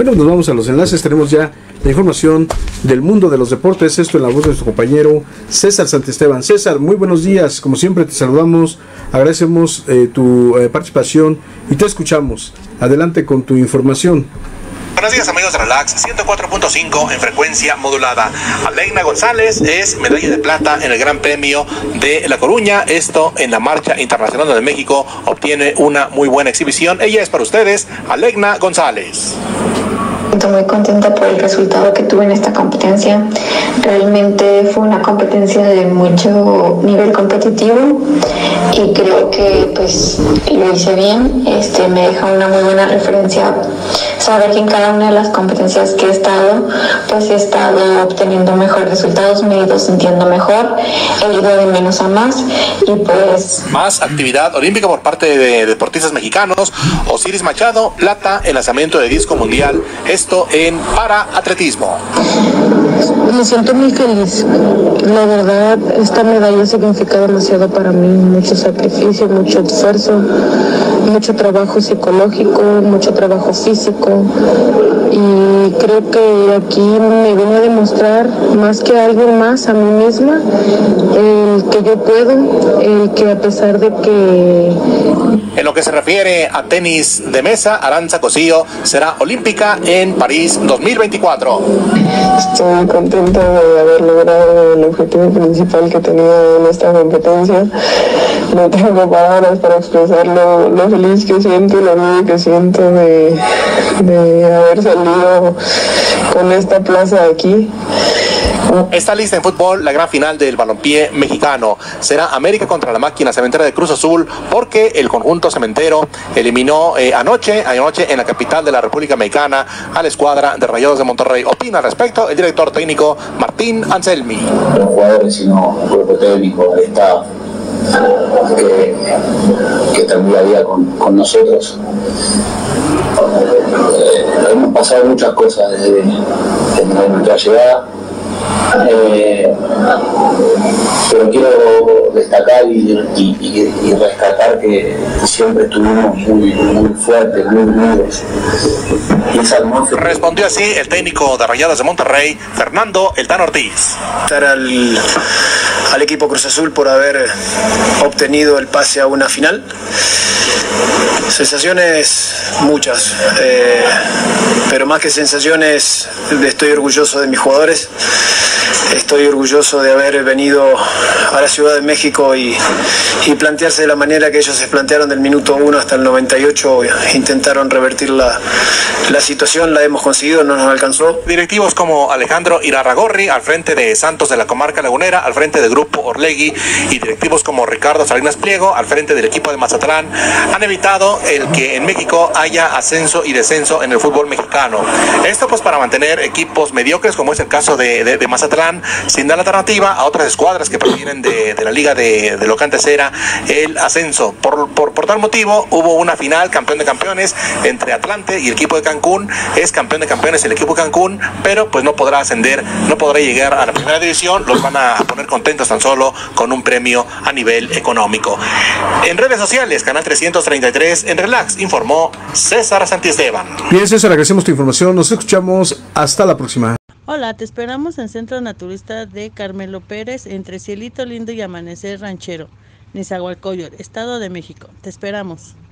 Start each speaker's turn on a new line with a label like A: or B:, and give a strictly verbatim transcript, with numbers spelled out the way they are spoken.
A: Bueno, nos vamos a los enlaces, tenemos ya la información del mundo de los deportes, esto en la voz de nuestro compañero César Santisteban. César, muy buenos días, como siempre te saludamos, agradecemos eh, tu eh, participación y te escuchamos. Adelante con tu información.
B: Buenos días amigos de Relax, ciento cuatro punto cinco en frecuencia modulada. Alegna González es medalla de plata en el Gran Premio de La Coruña, esto en la Marcha Internacional de México, obtiene una muy buena exhibición. Ella es para ustedes, Alegna González.
C: Estoy muy contenta por el resultado que tuve en esta competencia. Realmente fue una competencia de mucho nivel competitivo y creo que pues lo hice bien. Este, me deja una muy buena referencia saber que en cada una de las competencias que he estado pues he estado obteniendo mejores resultados, me he ido sintiendo mejor, he ido de menos a más y pues...
B: Más actividad olímpica por parte de deportistas mexicanos. Osiris Machado, plata en lanzamiento de disco mundial, esto en paraatletismo.
D: Me siento muy feliz. La verdad, esta medalla significa demasiado para mí. Mucho sacrificio, mucho esfuerzo, mucho trabajo psicológico, mucho trabajo físico. Y creo que aquí me vine a demostrar más que algo más a mí misma, el que yo puedo, el que a pesar de que...
B: En lo que se refiere a tenis de mesa, Arantxa Cosío será olímpica en París dos mil veinticuatro.
E: Estoy muy contenta de haber logrado el objetivo principal que tenía en esta competencia. No tengo palabras para expresar lo, lo feliz que siento y lo orgullo que siento de, de haber salido con esta plaza aquí.
B: Está lista en fútbol la gran final del balompié mexicano. Será América contra la Máquina Cementera de Cruz Azul, porque el conjunto cementero eliminó eh, anoche, anoche en la capital de la República Mexicana a la escuadra de Rayados de Monterrey. Opina al respecto el director técnico Martín Anselmi.
F: Los jugadores, sino el cuerpo técnico, el staff que, que está muy al día con, con nosotros. Eh, hemos pasado muchas cosas desde, desde nuestra llegada. Eh, pero quiero destacar y, y, y, y rescatar que siempre estuvimos muy, muy fuertes, muy unidos. Y esa atmósfera...
B: Respondió así el técnico de Rayadas de Monterrey, Fernando El Tan Ortiz.
G: Al, al equipo Cruz Azul por haber obtenido el pase a una final. Sensaciones muchas, eh, pero más que sensaciones, estoy orgulloso de mis jugadores. Estoy orgulloso de haber venido a la Ciudad de México y, y plantearse de la manera que ellos se plantearon del minuto uno hasta el noventa y ocho. Intentaron revertir la, la situación, la hemos conseguido, no nos alcanzó.
B: Directivos como Alejandro Irarragorri al frente de Santos de la Comarca Lagunera, al frente del Grupo Orlegui, y directivos como Ricardo Salinas Pliego al frente del equipo de Mazatlán han evitado el que en México haya ascenso y descenso en el fútbol mexicano. Esto pues para mantener equipos mediocres, como es el caso de, de, de Mazatlán, sin dar alternativa a otras escuadras que provienen de, de la liga de, de lo que antes era el ascenso. Por, por, por tal motivo hubo una final, campeón de campeones, entre Atlante y el equipo de Cancún. Es campeón de campeones el equipo de Cancún, pero pues no podrá ascender, no podrá llegar a la primera división. Los van a poner contentos tan solo con un premio a nivel económico. En redes sociales, Canal trescientos treinta y tres, en Relax, informó César Santisteban.
A: Bien, César, agradecemos tu información, nos escuchamos, hasta la próxima.
H: Hola, te esperamos en Centro Naturista de Carmelo Pérez, entre Cielito Lindo y Amanecer Ranchero, Nezahualcóyotl, Estado de México. Te esperamos.